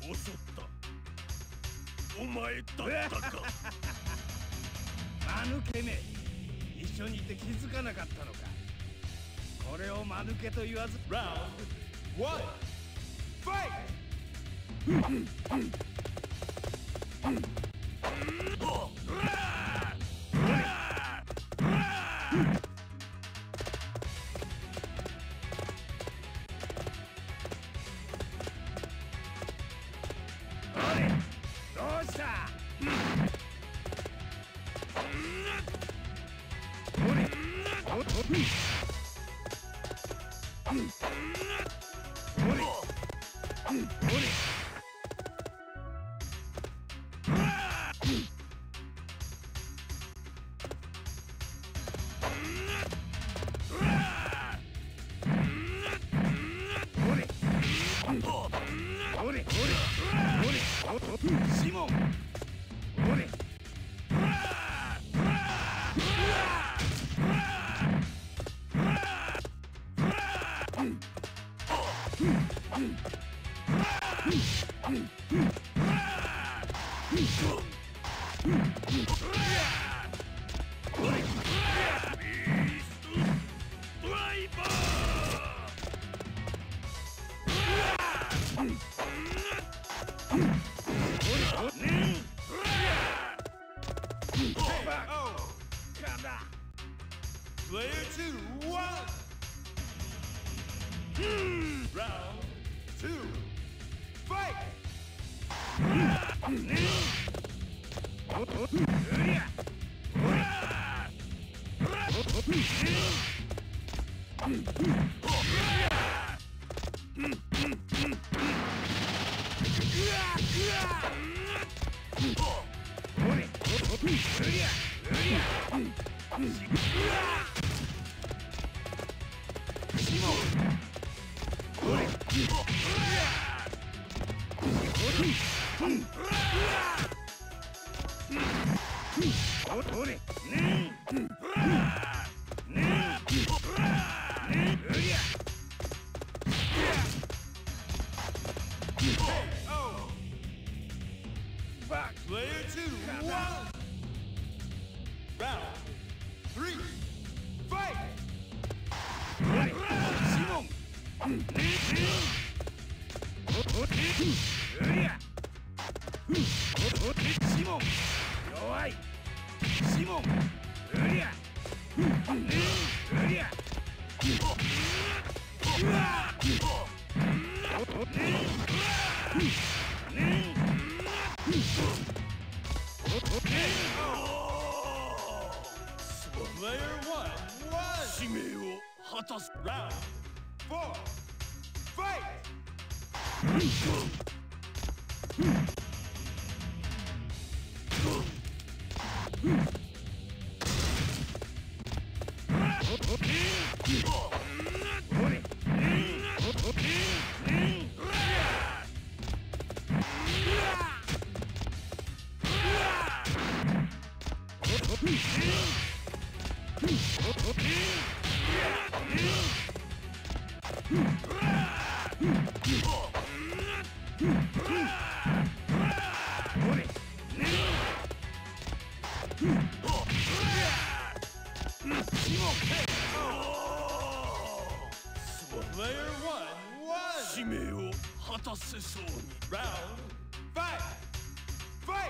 襲ったお前だったか。 間抜けめ、一緒にいて気づかなかったのか。これを間抜けと言わず。 ラウンド1ファイどうした。シモン、おれ。 Player 2 1 Round 2 Fight! 2 1 Round 3 Fight! シモン、シモン、弱い。シモン、うりゃ、うりゃ。 Player 1 使命を果たす。Round 4 Fight! Player 1 使命を果たせそうに。Round 5 Fight!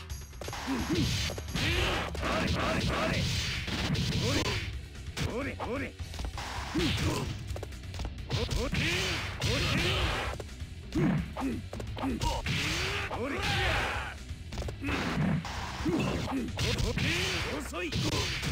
遅い。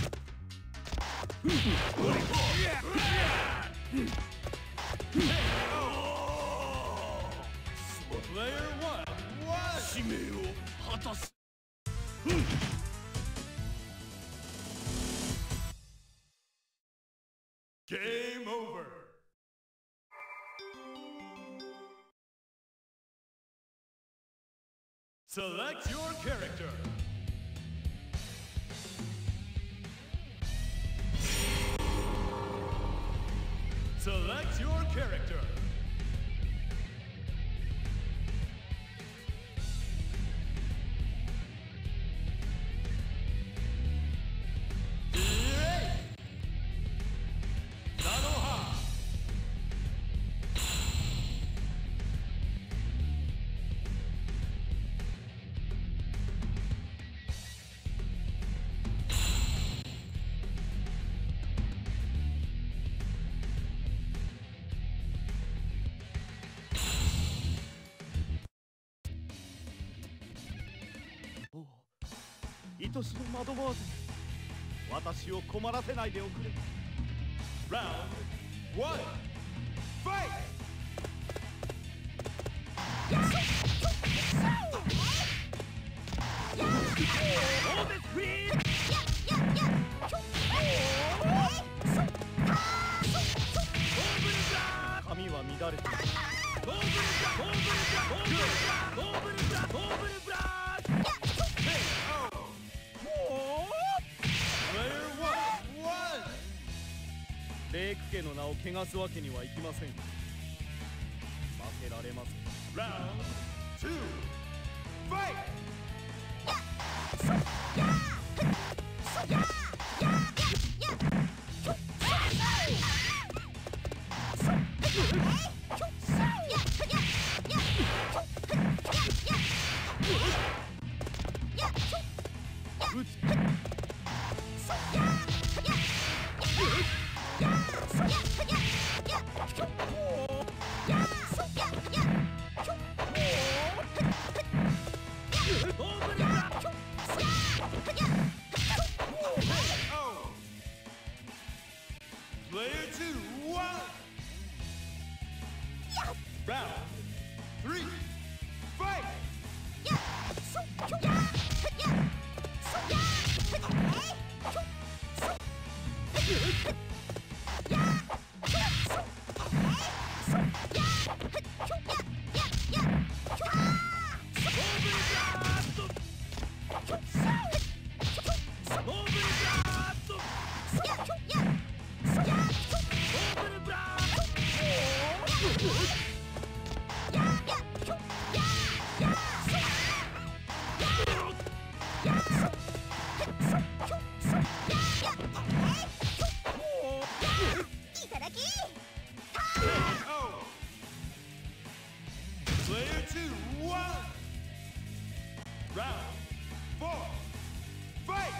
Player 1使命を果たす。Game over. Select your character. Select your character. 愛しのマドモアゼル、私を困らせないでおくれ。 Round 1, fight! 髪は乱れている。レイク家の名を汚すわけにはいきません。負けられません。 Round 2, fight! Player 2, 1. Round 3, fight! Player 2, 1. Round 4, fight!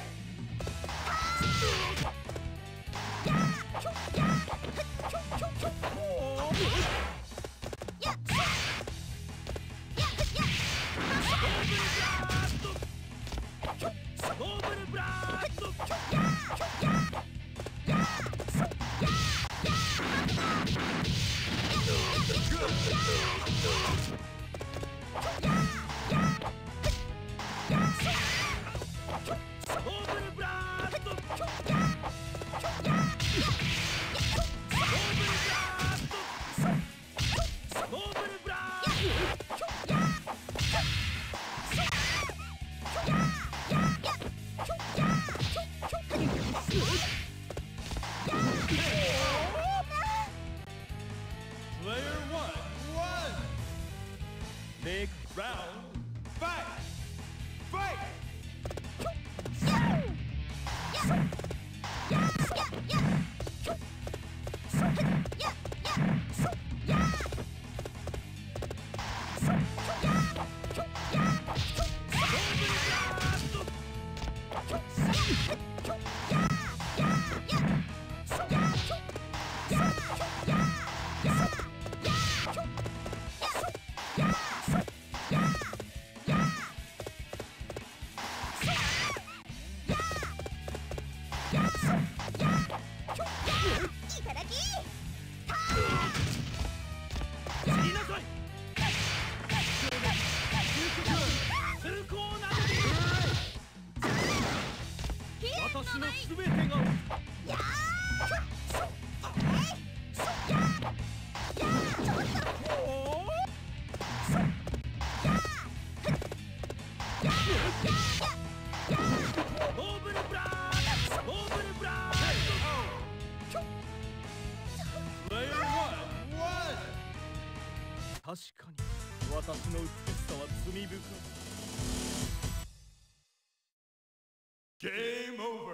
Player 1, 1. Big Round 5, fight! Player 1, 1. 確かに私の美しさは罪深い。 Game over.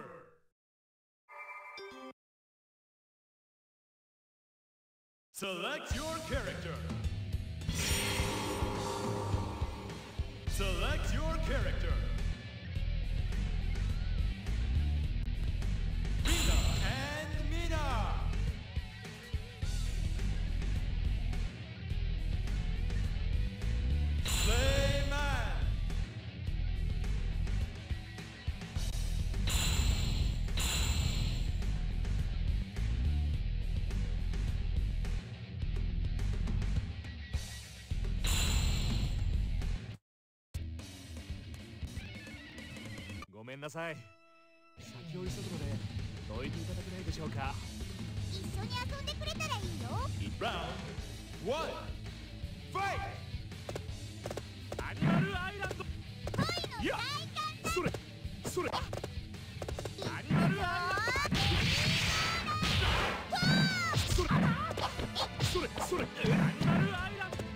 Select your character. Select your character. Rina and Mina. Slayman. めんなさい。先を急ぐのでどいていただけないでしょうか。 一緒に遊んでくれたらいいよ。 Round 1 Fight! アニマルアイランド。いや、それそれ。アニマルアイランド。それそれそれ。アニマルアイランド。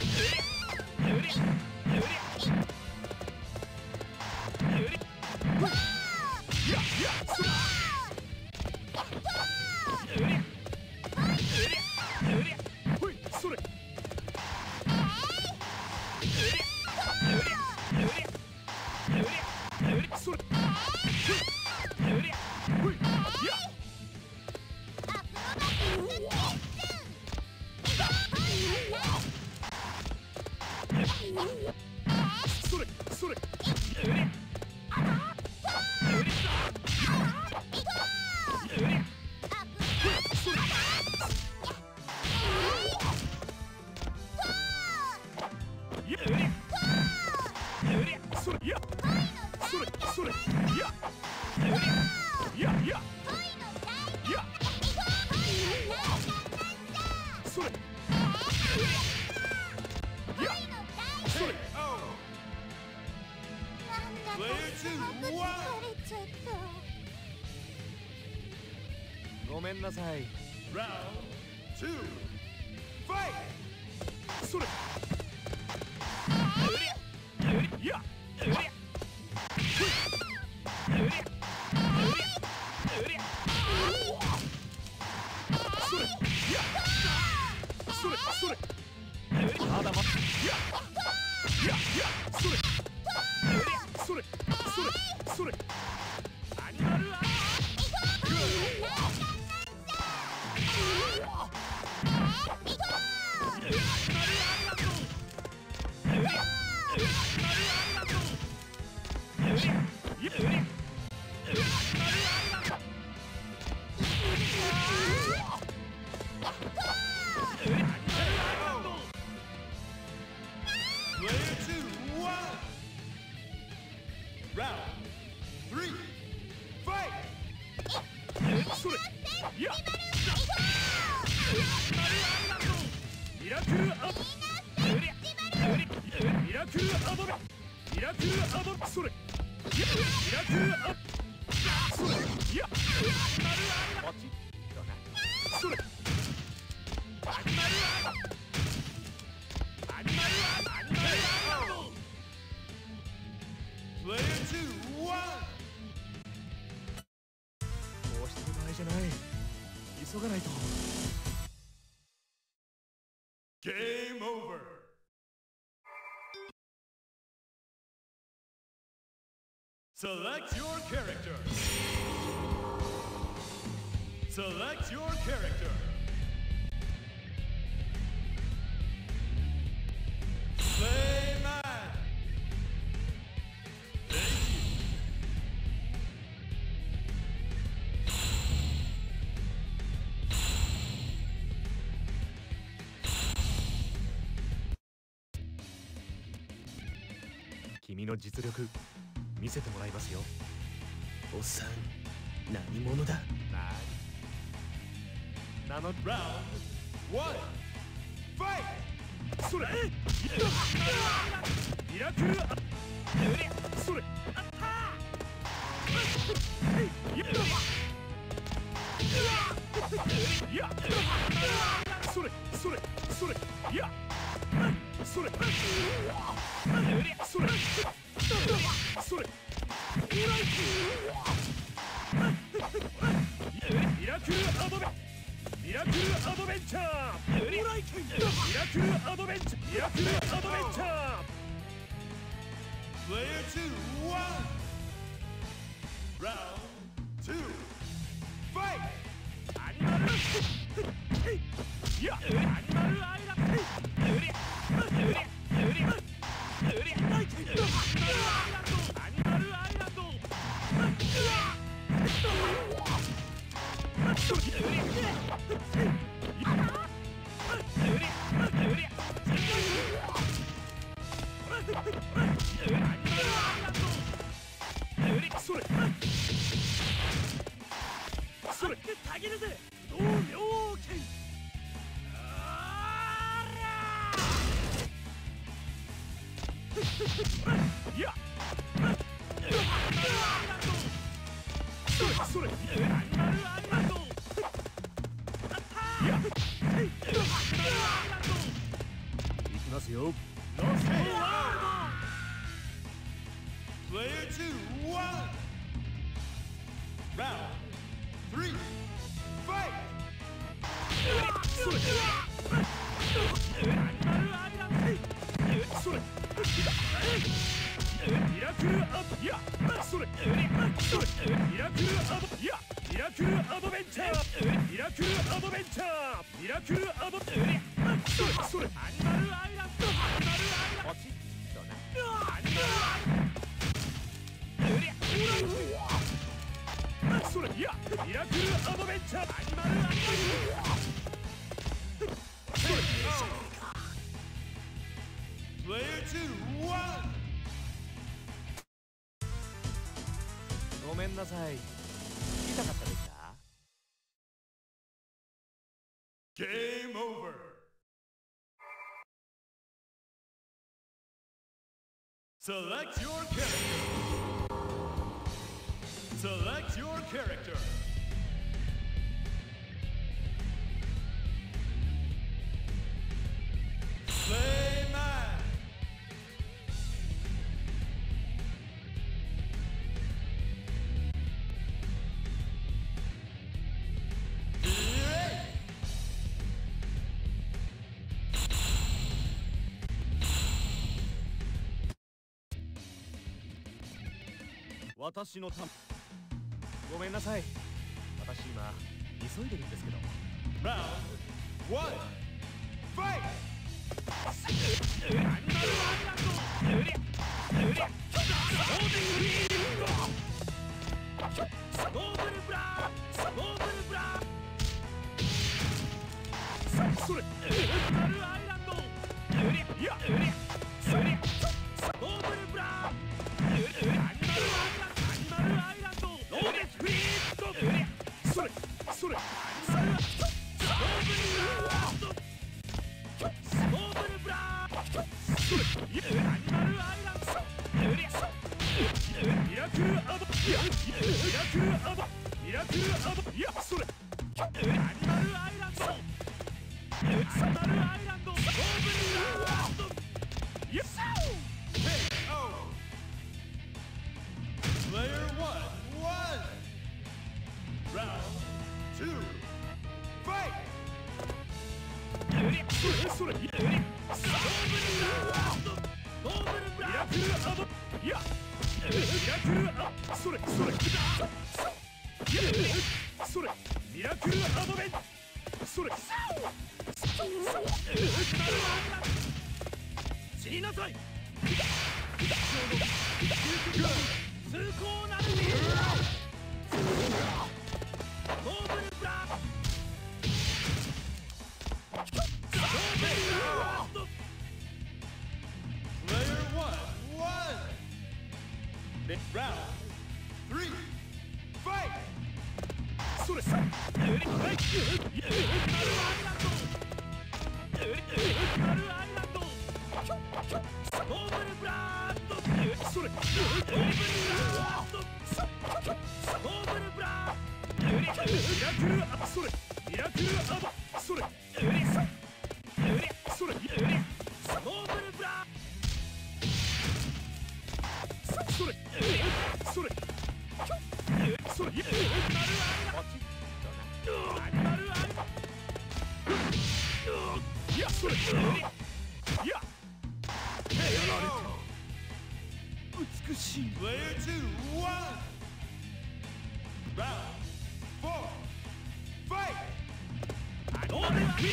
ごめんなさい。Round 2 Fight! それ。いや。それ。いや。それそれ。まだまだ。いや。いやいや。それ。それそれそれ。アニマルアイ。急がないと。Game over. Select your character. Select your character. Play man. Thank you. 君の実力見せてもらいますよ。 おっさん、何者だ。 ナノラウンド1ファイト。それミラクル。それいやそれそれそれいやそれそれそれミラクルアドベンミラクルアドベンチャーミラクルアドベンチャーミラクルアドベンチャープレイヤー2 1 Round 2 Fight! アニマルいやアニマルアイランドアニマルアイランドそれぜ不動明王剣。いやそれアニマルアイランド。いや行きますよ。ロストワールド。 Player 2, 1. Round 3, fight! それアニマルアイランド。それミラクルアドいやそれミラクルアドいやミラクルアドベンチャーミラクルアドベンチャーミラクルアドそれアニマルアイランドアニマルアイランドポチッとなアニマルアイランドそれいやミラクルアドベンチャーアニマルアイランドそれ Player 2, 1. ごめんなさい。痛かったですか？ Game over. Select your character. Select your character. Play man. 私のため。ごめんなさい。私今急いでるんですけど。 Round 1, fight! アニマルアイランド。うりゃうりゃゴールデンフリーゴーブルブラーゴーブルブラーそれアニマルアイランド。うりゃいやうりゃうりゃゴーブルブラーアニマルアイランドアニマルアイランドローデスフリーゴーうりゃそれそれアニマルゴーブルブラーゴーブルブラーそれいやアニマルアイランドうりゃミラクルアドいやミラクルアドミラクルアドいやそれアニマルアイランドアニマルアイランドゴーブルブラーいや Player 1, 1. Round 2, fight! それいやゴーブルブラーゴーブルブラーミラクルアドいやミラクルアそれそれいやそれミラクルアドベンそれ死になさい通行なるにゴーブルブラーゴーブルブラー Player 1, 1. Round 3, fight! それさマルアイランドマルアイランドゴーブルブラードそれゴーブルブラードゴーブルブラーミラクルアそれミラクルアドそれそれゴーブルブラーそれそれそれいやアニマルアイランドいやそれいや美しい Player 2, 1. Round 4, fight! あのでは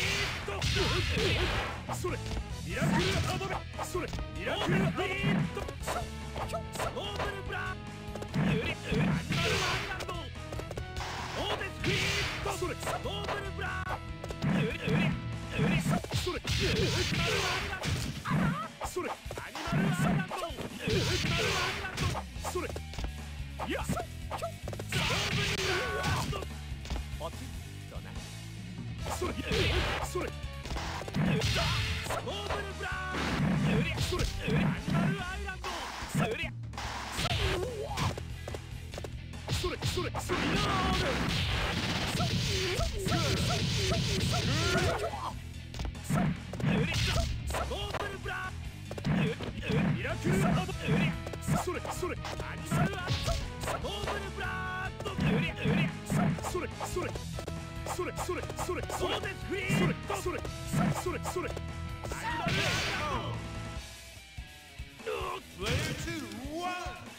それミラクルアドベそれミラクルアドベゴーブルブラーアニマルアイランドオーデスクリーそれゴーブルブラーそれアニマルアイランドそれアニマルアイランドそれいやゴーブルブラーパチッな。それそれモーブルブラーンそれアニマルアイランドそれそれそれそれモーブルブラーンミラクルアドそれそれアニマルアドモーブルブラーンそれそれそれそれそれそうですフリーそれそれそれそれアニマルアイランド Player 2 1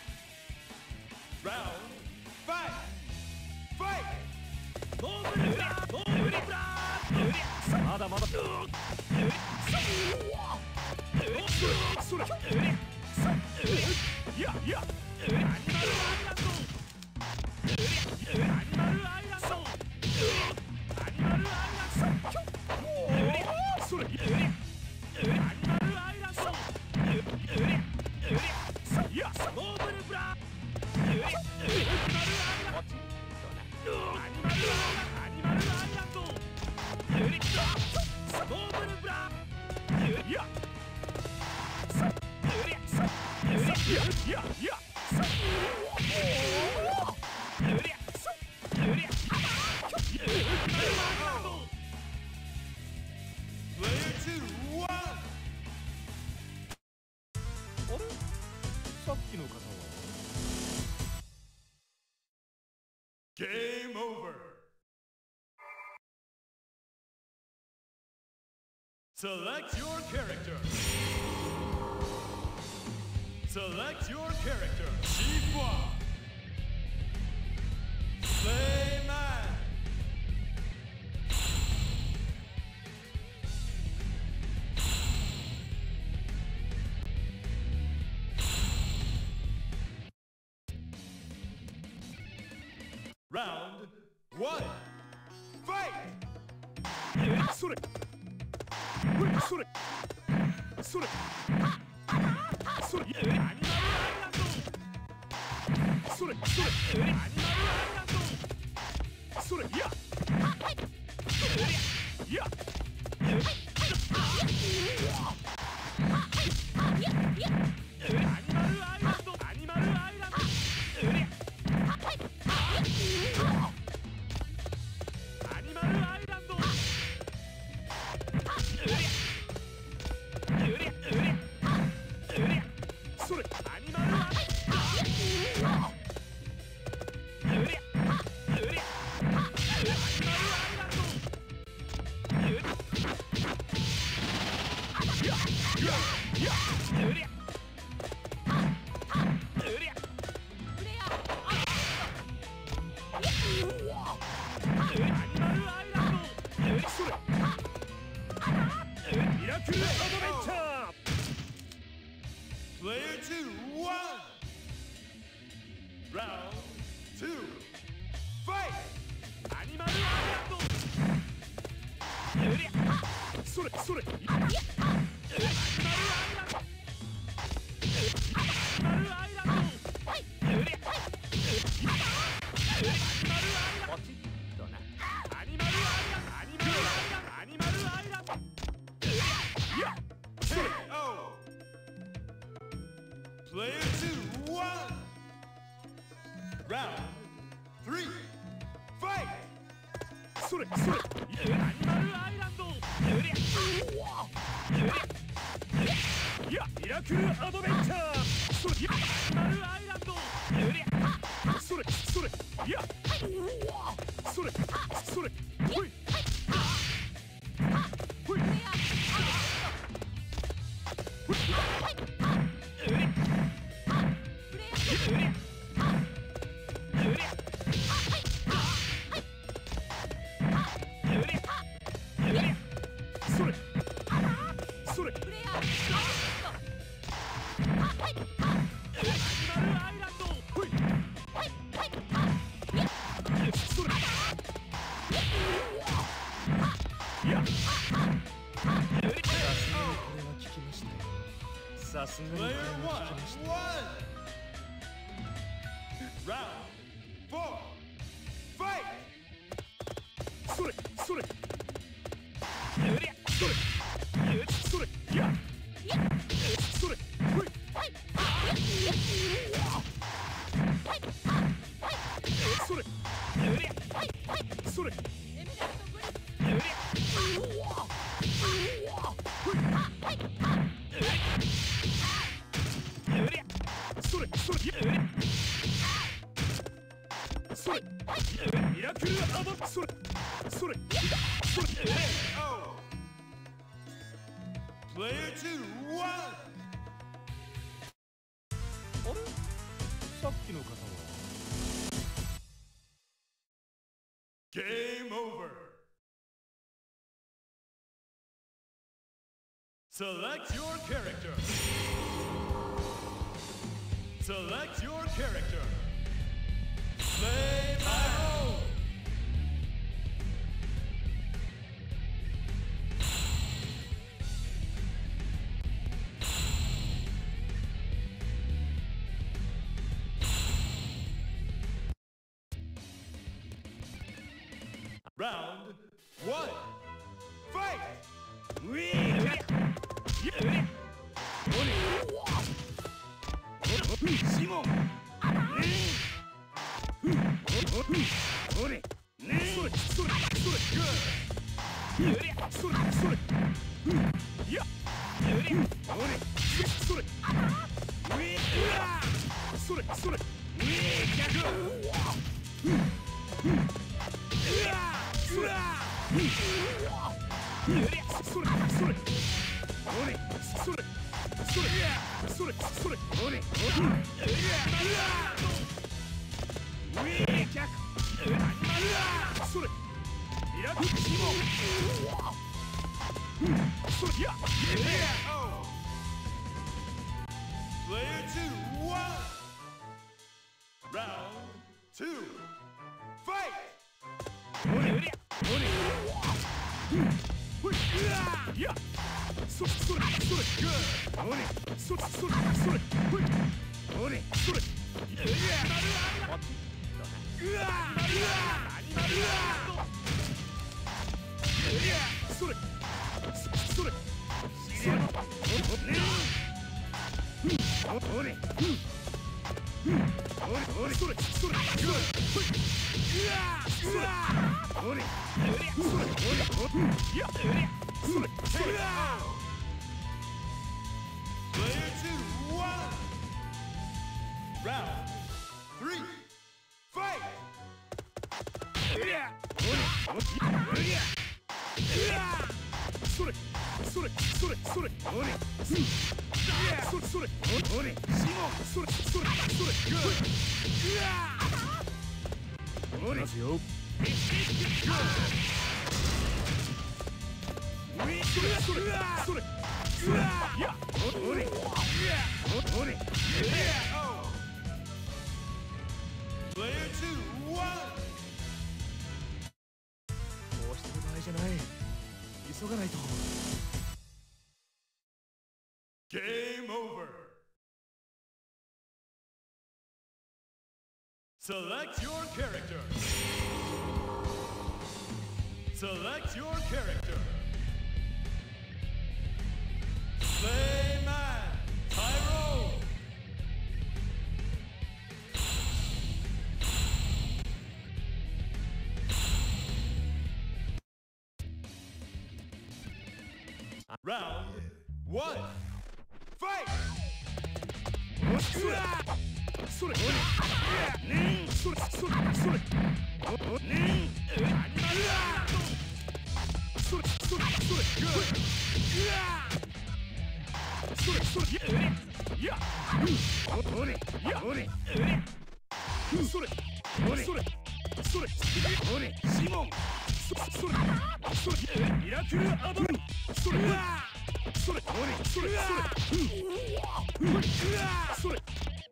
Round 5 Fight モーブルブラーモーブルブラーまだまだそれそれいやいやアニマルアイランドアニマルアイランドアニマルアイランドそれアニマルアイランドいやモーブルブラアニマルアイランドアニマルアイランドモーブルブラいやGame over. Select your character. Select your character. Chief-Wa. Play man. Round 1 Fight! それそれそれそれアニマルアイランドそれそれアニマルアイランドそれいやいやアニマルアイランドアニマルアイランドアニマルアイランドそれアニマルアイランドミラクルアドベンチャー Player 2 1 Round 2 Fight アニマルアイランドそれそれアニマルアイランドアニマルアイランドPlayer 2 1 Round 3 Fight それそれアニマルアイランドいやミラクルアドベンチャーそれアニマルアイランドそれそれいやそれそれほいほいそれそれさすがにこれは聞きました。Round 4 Fight それそれうりゃそれそれやそれほいそれうりゃそれうりゃそれそれそれミラクルアバそれそれそれ Player 2 1. あれさっきの方は Game over. Select your character. Select your character. Play my role. Round 1. Fight! シモンそれそれそれそれそれいやそれそれそれ Player 2 1. Round 2. Fight! いやそれそれそれそれそれそれほいそれそれそれ Player 2 1. Round 3. Fight! それそれそれそれそれそれそれそれますよそれそれそれいや Player 2 1. こうしてる場合じゃない急がないと Game over. Select your character. Select your character. Play man, Tyro. Round 1. Fight! それそれそれそれそれそれそれそれいやそれそれそれシモンそれミラクルアドルそれそれそれそれそれ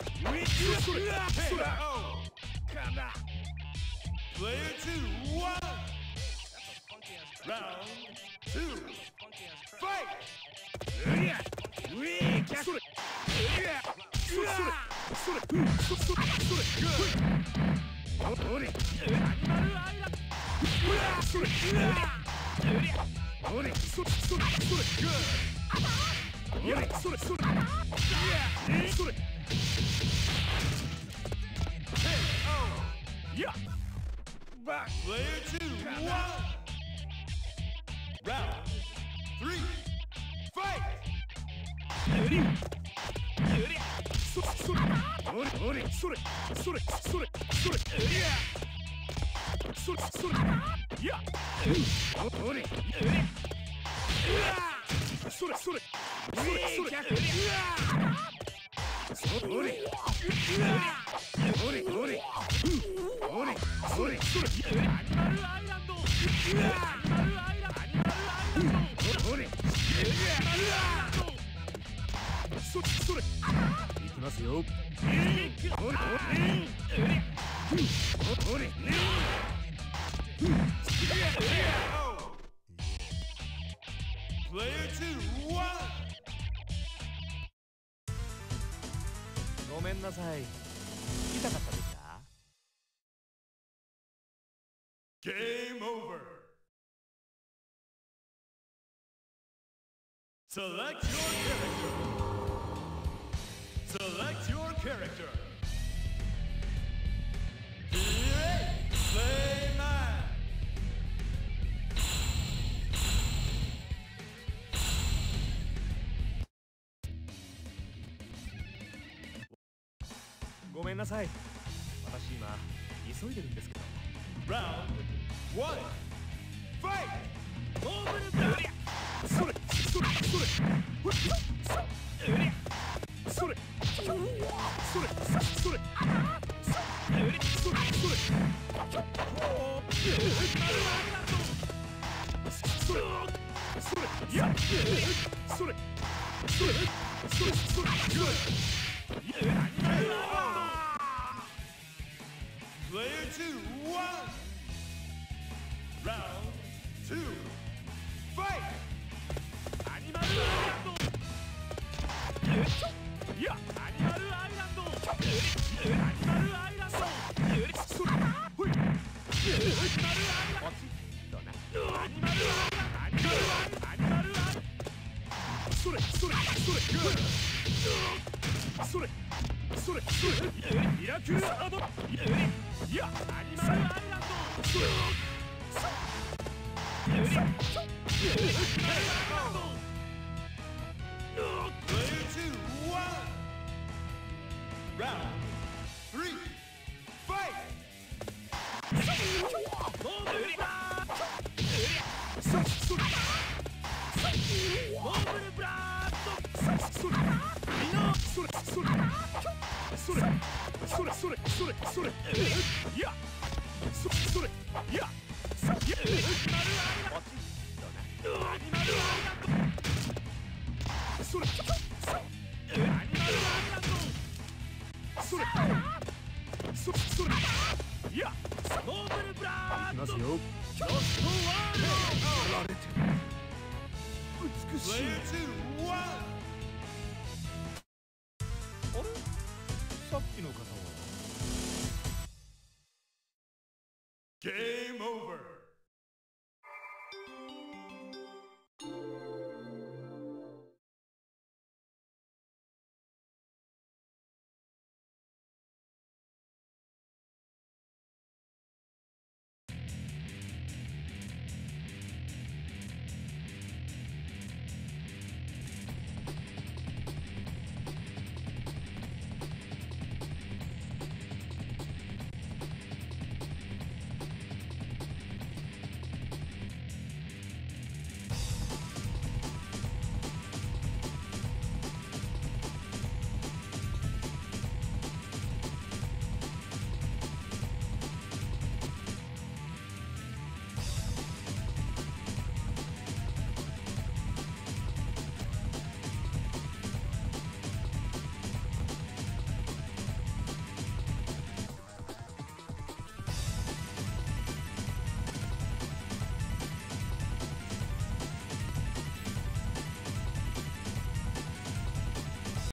Player 2 1. Round 2. Fight! それそれそれそれおれそれいやそれそれいやバック Player 2, 1. Round 3, fight. おれそれいやおれそれいきますよ。 Player 2, 1. ごめんなさい。痛かったですか？ Game over. Select your character. Play man. ごめんなさい。私今急いでるんですけど。 Round 1, fight. それいやそれ Player 2, 1. Round 2, fight. いやアニマルアイランドそれほいそれミラクルアドいやアニマルアイランドそれ Player 2, 1. Round 3, fight. それいや